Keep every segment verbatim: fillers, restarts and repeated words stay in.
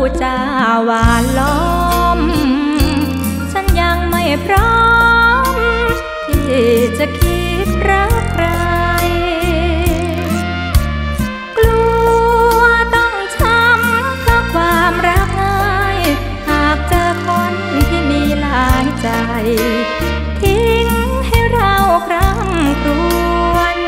จาหวานล้อมฉันยังไม่พร้อมที่จะคิดรักใครกลัวต้องช้ำเพราะความรักง่ายหากเจอคนที่มีหลายใจทิ้งให้เราคร่ำครวญ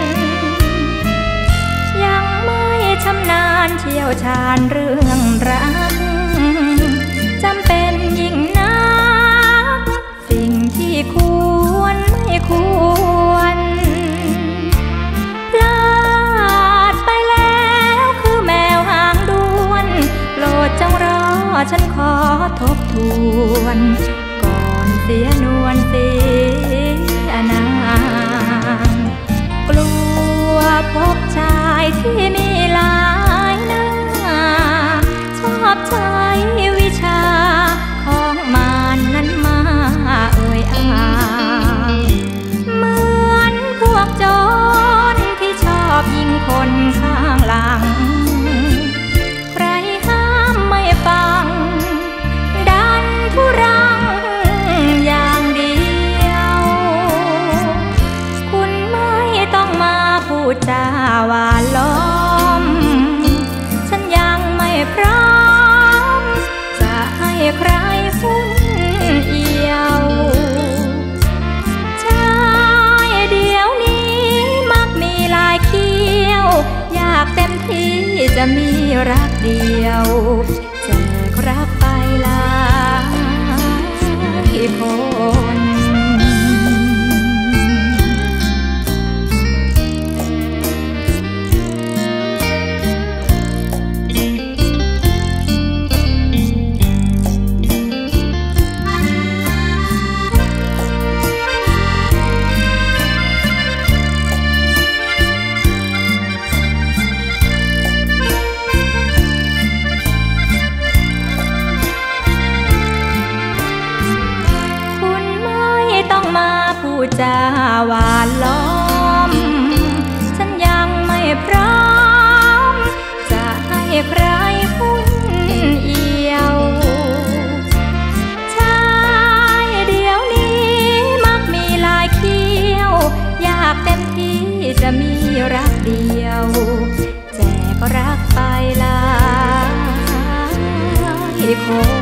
ยังไม่ชำนาญเชี่ยวชาญเรื่องรักจำเป็นยิ่งนักสิ่งที่ควรไม่ควรพลาดไปแล้วคือแมวหางด้วนโปรดจงรอฉันขอทบทวนก่อนเสียนวลเสียนางกลัวพบชายที่มีหลายหน้าชอบใช้วิชาของมารนั้นมาเอ่ยอ้างเหมือนพวกโจรที่ชอบยิงคนข้างหลังใครห้ามไม่ฟังดันทุรังอย่างเดียวคุณไม่ต้องมาพูดจาหวานล้อมฉันยังไม่พร้อมจะให้ใครฟุ้นเอี่ยวชายเดี๋ยวนี้มักมีลายเขี้ยวอยากเต็มที่จะมีรักเดียวแจกรักไปหลายคนพูดจาหวานล้อมฉันยังไม่พร้อมจะให้ใครฟุ้นเอี่ยวชายเดี๋ยวนี้มักมีลายเขี้ยวอยากเต็มที่จะมีรักเดียวแจกรักไปหลายคน